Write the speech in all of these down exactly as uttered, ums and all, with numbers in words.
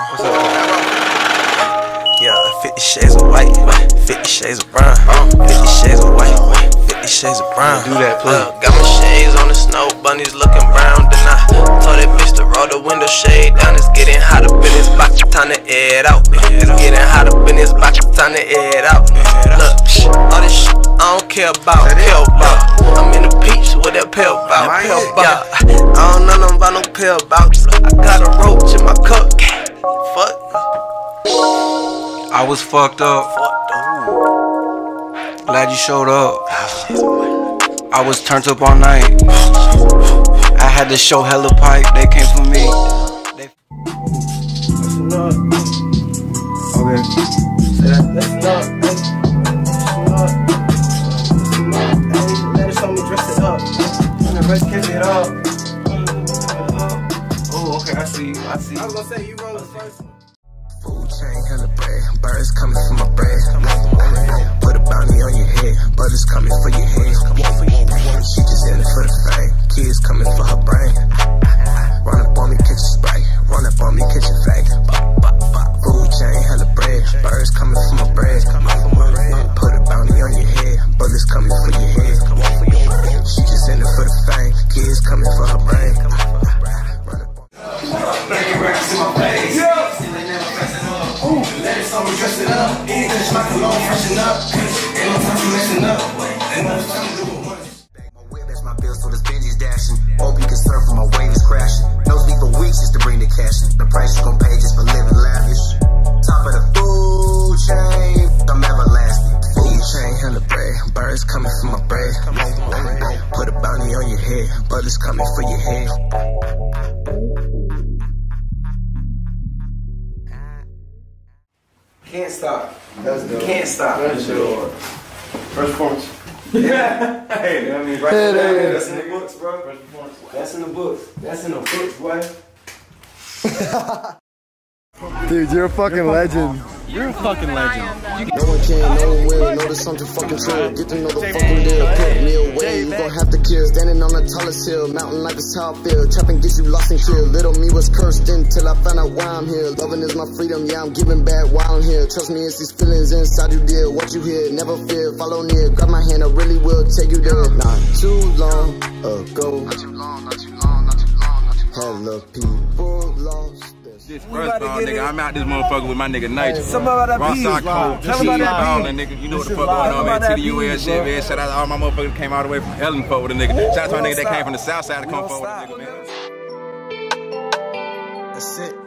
What's up? Yeah, fifty shades of white, fifty shades of brown, fifty shades of white, fifty shades of brown. Do that, please. Uh, got my shades on the snow, bunnies looking brown. Then I told that bitch to roll the window shade down. It's getting hot up in this box, time to air it out. It's getting hot up in this box, time to air it out. Look, all this shit I don't care about, care about. I'm in the peach with that pill bout, pill bout. Yeah, I don't know nothing about no pill bouts. I got a roach in my cup. Fuck. I was fucked up. Glad you showed up. I was turned up all night. I had to show hella pipe. They came for me. They okay. Listen up, listen up, listen up. Hey, let us show me dress it up. And the rest kiss it up. Oh, okay. I see you. I see you. I was gonna say you roll the first one. Food chain, hella bread, birds coming for my bread. Put a bounty on your head, butters coming for your head. She just in it for the fame, kids coming for her brain. Run up on me, catch a spray, run up on me, catch a flag. Food chain, hella bread, birds coming for my bread. Put a bounty on your head, bullets coming for your head. She just in it for the fame, kids coming for her brain. Breaking records in my face. Let it summer dress it up. English, my cologne freshen up. Ain't no time for messing up. Ain't no time to do it once. My whip, that's my bills, so this Benji's dashing. Hope you can surf when my wave is crashing. No sleep for weeks just to bring the cash in. The price you gon' pay just for living lavish. Top of the food chain, I'm everlasting. Food chain, hella bread. Birds coming for my bread. Put a bounty on your head. Bullets coming for your head. Can't stop. That's good. Can't stop. That's good. First performance. Yeah. Hey, I mean, right hey, there. hey, That's in the books, bro. First performance. That's in the books. That's in the books, boy. Dude, you're a fucking legend. You're a fucking legend. No one can, no one will, know there's something fucking true. Get to know the fucking deal, put me away. You gon' have to kill, standing on the tallest hill. Mountain like a south field, trapping gets you lost and killed. Little me was cursed until I found out why I'm here. Loving is my freedom, yeah, I'm giving back while I'm here. Trust me, it's these feelings inside you, dear. What you hear, never fear, follow near. Grab my hand, I really will take you there. Not too long ago. Not too long, not too long, not too long, not too long. Hella people lost. This first ball, nigga, I'm out this motherfucker with my nigga Nitro. Some about that bees, Rockstar Code, Tell me about that ballin', nigga. You know what the fuck going on, man. T D U L shit, man. Shout out to all my motherfuckers that came all the way from Ellen fuck with a nigga. Shout out to my nigga that came from the south side to come fuck with a nigga, man. That's it.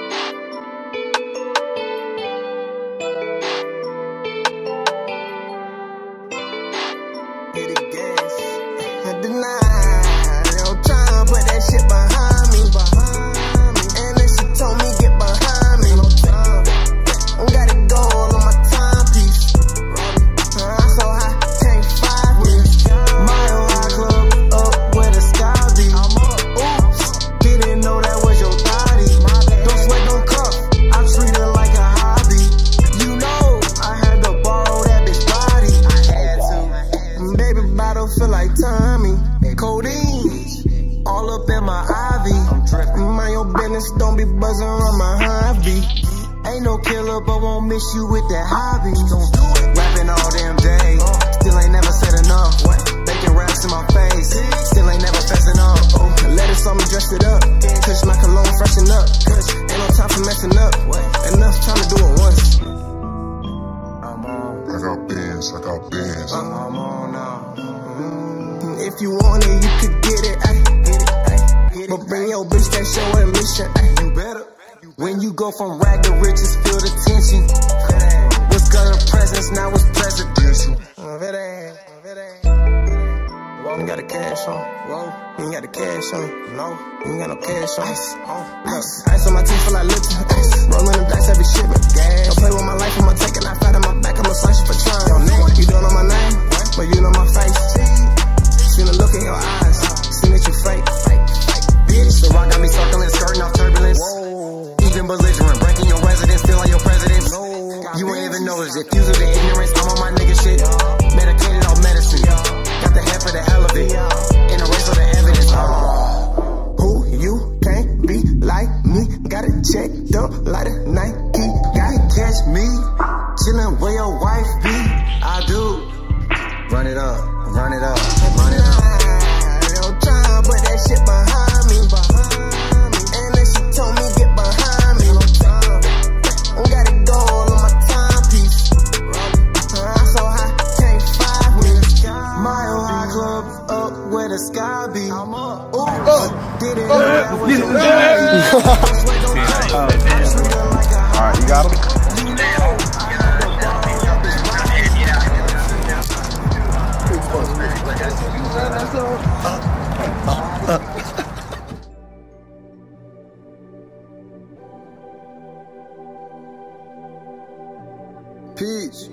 Hit the gas, I deny. No time, put that shit behind me. And then she told me get behind me. I got it going on my timepiece. I'm so high, can't find me. Mile High Club up where the sky be. Oops, didn't know that was your body. Don't sweat, don't cuff, I treat it like a hobby. You know I had to borrow that bitch body. I had to. Baby bottle feel like Tommy. Codeine all up in my ivy. Mind your business, don't be buzzing around my hobby. Ain't no killer, but won't miss you with that hobby. Rapping all damn day, still ain't never said enough. Making raps in my face, still ain't never fessing up. Oh, let it saw me dress it up, touch my cologne freshen up. Ain't no time for messing up, enough time to do it once. I'm on. I got bands, I got bands. I'm on now. If you want it, you could get it, ay. But bring your bitch, that's your admission, ay. You better. When you go from rag to riches, feel the tension. What's got a presence, now it's presidential. You ain't got a cash on. Whoa. You ain't got a cash on. No. You ain't got no cash on. Ice. Oh. Ice. Ice on my teeth feel like Lipton. Ice. Rolling the dice, every shit but gas. Don't play with my life, I'ma take it. I fat on my back, I'ma slice you for trying. Your name, you don't know my name, but you know my face. Seen the look in your eyes, seen that you fake. Bitch, the rock got me circling, skirting off turbulence. Whoa. Even belligerent, breaking your residence, still on your presidents. No. You ain't even notice it. Fuse with the ignorance, I'm on my nigga shit. Medicated off medicine. Got the head for the hell of it. In a race of the evidence. Oh. Who you can't be like me. Got got it checked up like a Nike. Got to catch me chillin' where your wife be. I do. Run it up, run it up, run it up. No time, put that shit behind me. And then she told me get behind me. Got it gold on my timepiece. I'm so high, can't find me. Mile high club up where the sky be. Ooh, uh, did it uh, with the Alright, you got him? Peach.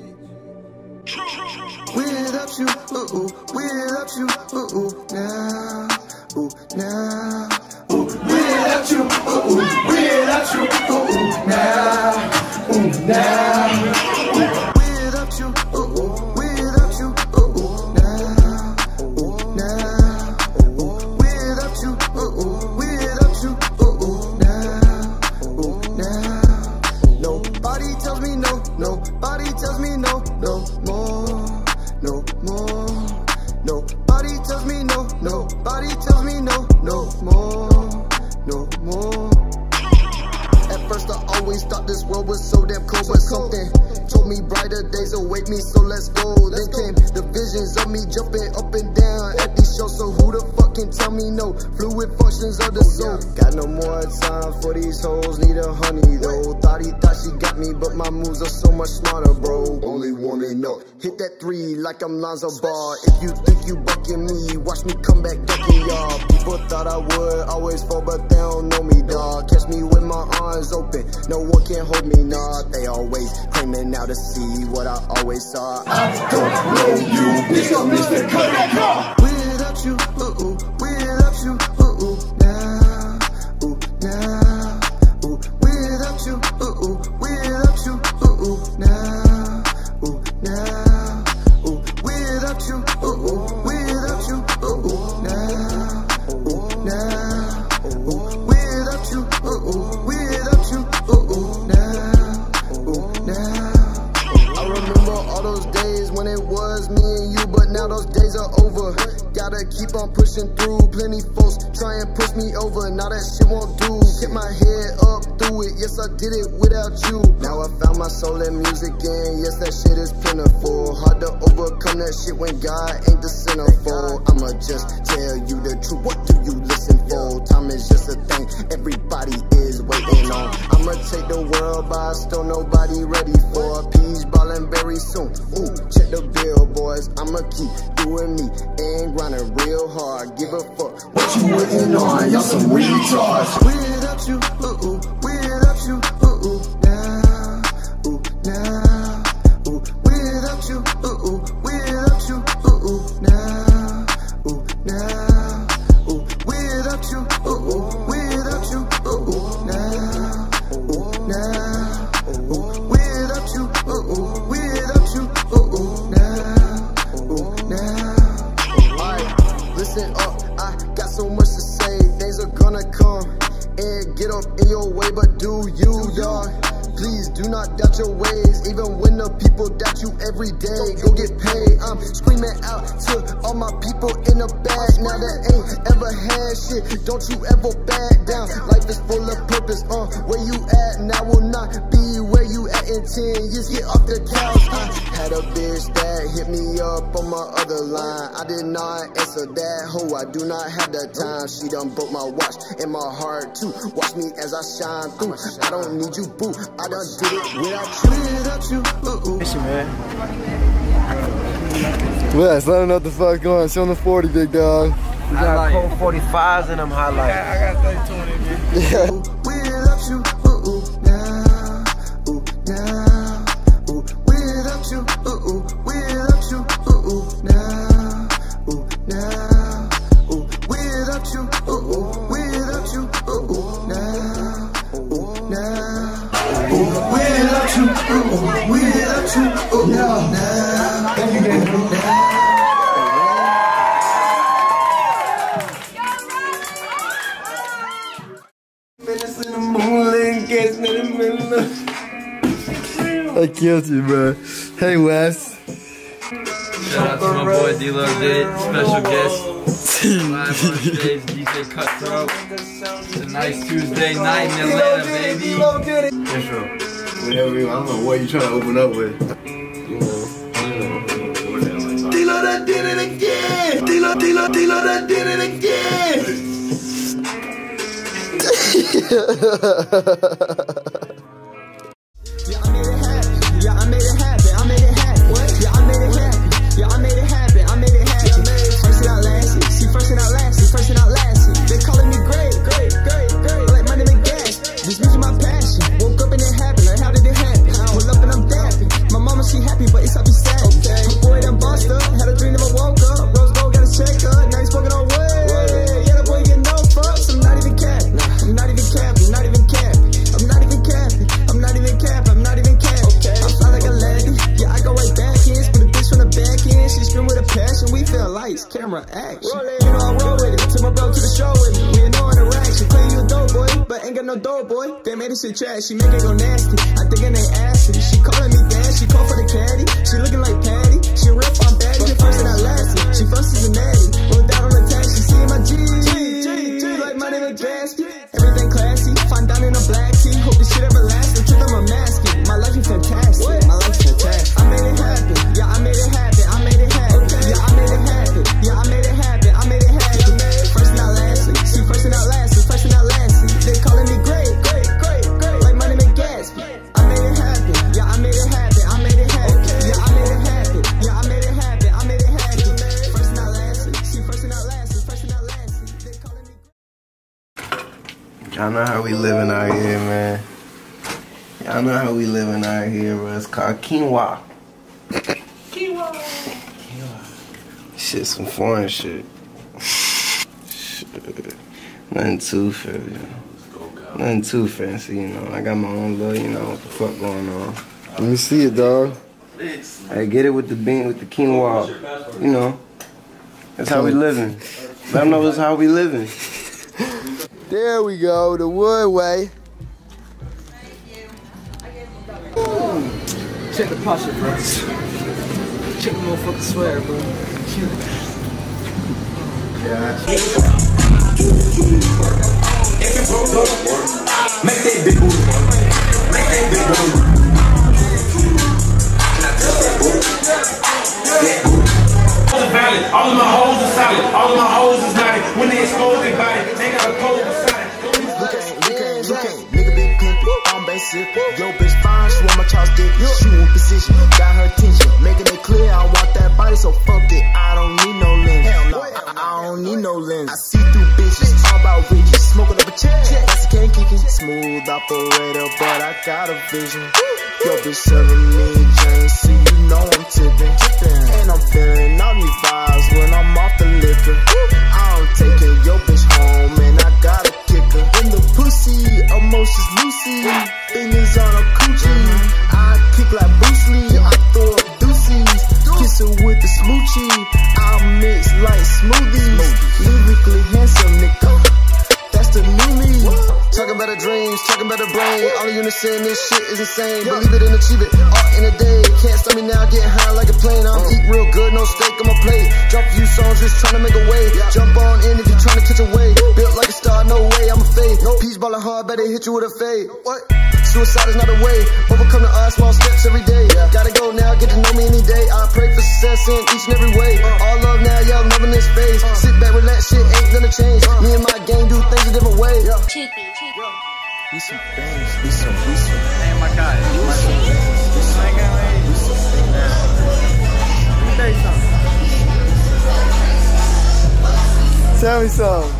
Without you, ooh, ooh, without you, ooh, ooh, now, ooh, now, ooh, without you, ooh, ooh, without you, ooh, ooh, now, ooh, now, without you, ooh, ooh, without you, ooh, ooh, now, ooh, now, ooh, without you, ooh, ooh, without you, ooh, ooh, now, ooh, now, nobody tells me no, nobody tells me no, no more, no more, nobody tells me no, nobody tells me no, no more, no more. At first I always thought this world was so damn cold, but something told me brighter days await me, so let's go. Then came the visions of me jumping up and down at these shows, so who the fuck can tell me no? Fluid functions of the soul. Got no more time for these hoes, need a honey though. Thought he thought she got me, but my moves are so much smarter, bro. Only wanna know. Hit that three like I'm Lonzo Ball. If you think you bucking me, watch me come back ducking y'all. People thought I would always fall, but they don't know me, dawg. Catch me with my arms open, no one can hold me, nah. They always claiming now to see what I always saw. I don't know you, bitch, I'm Mister Cutting Car. Without you, ooh, ooh, without you, ooh, ooh, now, ooh, now, ooh, without you, ooh, ooh, without you, ooh, ooh, now, ooh, now, ooh, without you, ooh, ooh, without you, ooh, ooh, now, ooh, now, ooh, without you, ooh, ooh, without you, ooh, ooh, now, ooh, now. I remember all those days when it was me and you, but now those days are over. Gotta keep on pushing through. Plenty folks try and push me over. Now that shit won't do. Kept my head up through it. Yes, I did it without you. Now I found my soul in music and yes, that shit is plentiful. Hard to overcome that shit when God ain't the centerfold. I'ma just tell you the truth. What do you listen for? Time is just a thing everybody is waiting on. I'ma take the world by storm. Nobody ready for a peach ballin' very soon. Ooh, check the billboards. I'ma keep doing me and grinding real hard. Give a fuck what you waiting on. Y'all some retards. Without you, ooh, ooh, without you, ooh, ooh, now, ooh, now, ooh, without you, ooh, ooh, without you, ooh, ooh, now, ooh, now, ooh, without you, ooh, ooh, without you, ooh, ooh, now, ooh, now, ooh, without you, ooh, ooh, without you, ooh, ooh, now, ooh, now. Alright, listen up, I got so much to say. Things are gonna come and get up in your way, but do you, dawg? Please do not doubt your ways, even when the people doubt you every day. Go get paid. I'm screaming out to all my people in the back. Now that ain't ever had shit, don't you ever back down. Life is full of purpose. Uh, where you at now will not be where you at in ten years. Get off the couch. I had a bitch that hit me up on my other line. I did not answer that hoe. I do not have that time. She done broke my watch and my heart too. Watch me as I shine through. I don't need you, boo. I done did it without you, without you, ooh, ooh. Listen, man. Wes, let him know what the fuck's going on. It's on the forty, big dog. We got cold forty-fives and them highlights. I got thirty twenty, man. Yeah. Without you, ooh, ooh, now, ooh, now, ooh, without you, ooh, ooh, without you, ooh, ooh, now, ooh, now, ooh, without you, ooh, ooh, without you, ooh, ooh, now, ooh, now, ooh, without you, ooh, ooh, without you, ooh, ooh, now, ooh, now. In the moonlit catching in the middle of. I killed you, bro. Hey, Wes. Shout out to my boy D-Lo Did, special guest. Live on stage, D J Cutthroat. It's a nice Tuesday night in Atlanta, baby. Intro. Whatever, I don't know what you trying to open up with. D-Lo that did it again! D-Lo, D-Lo, D-Lo that did it again! Yeah, I made it happen. Yeah, I made it happen. I made it happen. What? Yeah, I made it happen. Yeah, I made it happen. I made it happen. First it out last year. See, first it out last year. First it out last year. They calling me great, great, great, great. Like my name is gas. This music my passion. Woke up and it happened. Like how did it happen? Pull up and I'm dapping. My mama she happy, but it's up be sad. Okay. My boy done bust up. Had a dream never woke up. Rose gold got a check up. Now he's smoking on wood. Yeah, the boy get no fucks. I'm not even capping. I'm not even capping. Not even capping. I'm not even capping. I'm not even capping. I'm not even capping. Okay. I fly like a lady. Yeah, I go right back in. Spin a bitch from the back end. She scream with a passion. We feel lights, camera, action. You know I roll with it. Took my bro to the show with me. We ain't no interaction. Claim you a dope boy, but ain't got no dope boy. They made this shit trash. She make it go nasty. I think it ain't acid. She calling me dad. She call for the caddy. She looking like Patty. She real fun baddie. The first and I lasted. She first is a natty. Roll down on the taxi. See my G. G, G, G. Like my name is Gasky. Everything classy. Fine down in a black tee. Hope this shit ever lasts. Until I'm a mask. My life is fantastic. What? My life is fantastic. I made it happen. Yeah, I made it happen. I made it happen. Okay. Yeah, I made it happen. Yeah, I made it happen. I made it happen. First and not lastly. See, first and not lastly. First and not lastly. They calling me great, great, great, great. Like my name is Gatsby. I made it happen. Yeah, I made it happen. I made it happen. Okay. Yeah, I made it happen. Yeah, I made it happen. I made it happen. First and not lastly. See, first and not lastly. First and not lastly. They calling me great. Y'all know how we living out here, man. Y'all know how we living out here, bro. It's called quinoa. Quinoa. Shit, some foreign shit. Shit. Nothing too fancy. Nothing too fancy, you know. I got my own little, you know, what the fuck going on. Let me see it, dog. Hey, get it with the bean, with the quinoa. You know. That's how we living. Let them know that's how we living. There we go, the wood way. Check the posture, bro. Check the motherfucking swear, bro. Make that big booty. Make that big booty. All is valid. All of my hoes are solid. All of my hoes is naughty. When they expose their body, they got a cold beside it. Look at it, look at it, look at it. Nigga big pimpin', I'm basic. Yo bitch fine, she want my chopstick. She want position, got her attention. Making it clear, I want that body, so fuck it. I don't need no lens. Hell no, I, I don't need no lens. I see through bitches, all about riches. Smoking up a check, that's a can't kick it. Smooth operator, but I got a vision. Yo bitch serving me James, so you know I'm tipping. And I'm feeling all these vibes when I'm off the liquor. I'm taking your bitch home and I got a kicker. In the pussy, emotions loosey. Fingers on a coochie. I kick like Bruce Lee. I throw up deuces. Kiss her with the smoochie. I mix like smoothies. Lyrically handsome nigga. That's the new me. Talking about the dreams, talking about the brain. All of you saying this shit is insane. Believe it and achieve it, all in a day. Can't stop me now, getting high like a plane. I'm eat real good, no steak on my plate. Drop a few songs, just trying to make a way. Jump on in if you're trying to catch a wave. Built like a star, no way, I'm a fade. Peace ballin' hard, better hit you with a fade. What? Suicide is not a way. Overcome the odds, small steps every day. Gotta go now, get to know me any day. I pray for success in each and every way. All love now, y'all loving this phase. Sit back, relax, shit ain't gonna change. Me and my gang do things a different way. We some things, we some, we some. Hey, my guy. We some, we some, we some things. Let me tell you something. Tell me something.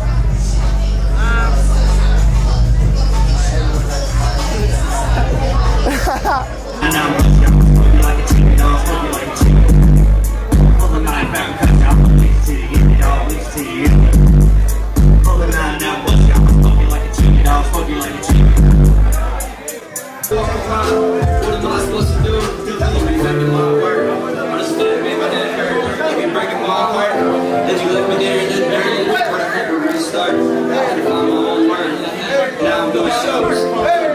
And I'm like a chicken dog, fuck you like a chicken. Pull the nine back, cut y'all, leave to you, dog, leave to you. Pull the nine out, bust y'all, fuck you like a chicken dog, fuck you like a chicken. What am I supposed to do? Do the making my work. Understood, made my head hurt. You be breaking my heart. Then you left me there in the dirt. Where I had to restart. I had to find my own word. Now I'm doing shows.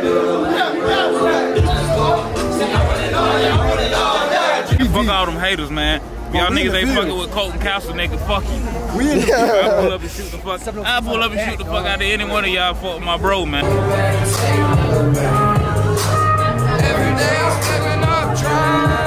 potatoes, man. If y'all niggas ain't fucking with Colton Castle, nigga, fuck you. We in the I pull up and shoot the fuck. I pull up and shoot the fuck out of any one of y'all. Fuck with my bro, man. Every day I'm stepping up, trying.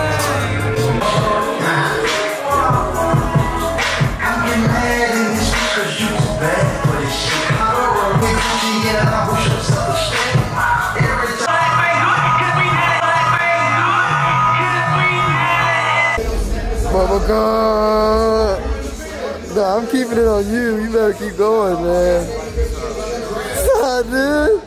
Bubba God. Nah, I'm keeping it on you. You better keep going, man. Nah, dude.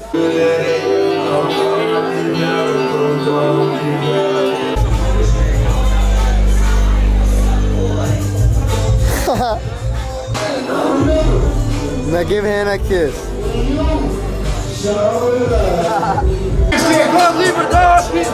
Now give Hannah a kiss. Come Libra dog, keep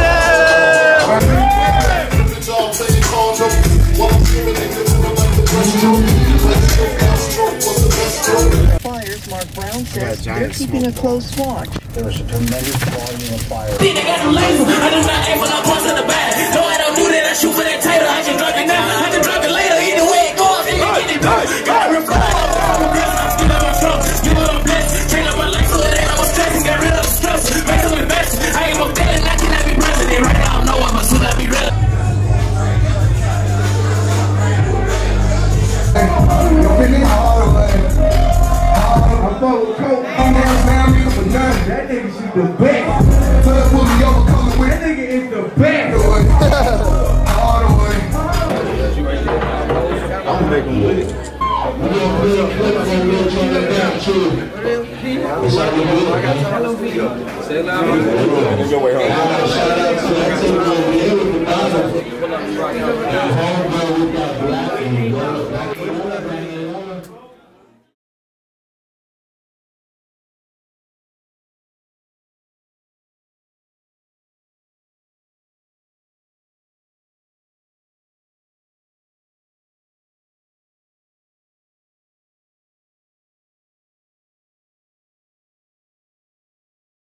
Fires, Mark Brown says they're keeping a close watch. There was a tremendous volume of fire. They got some laser. I do not aim when I punch in the back. No, I don't do that. I shoot for that tater. I can drop it now. I can drop it later. Either way it goes, and you get it done. Got it reply. Give up my trunk. Give up my blessing. Change up my life so that I was stressing. Got rid of the stress. Make some investment. I ain't more dead and I cannot be president. Right now, I don't know what, but soon I'll be ready. That nigga shoot the best. So that pull me over, coming with. That nigga is the best. All the way. I'm gonna make him with it. Say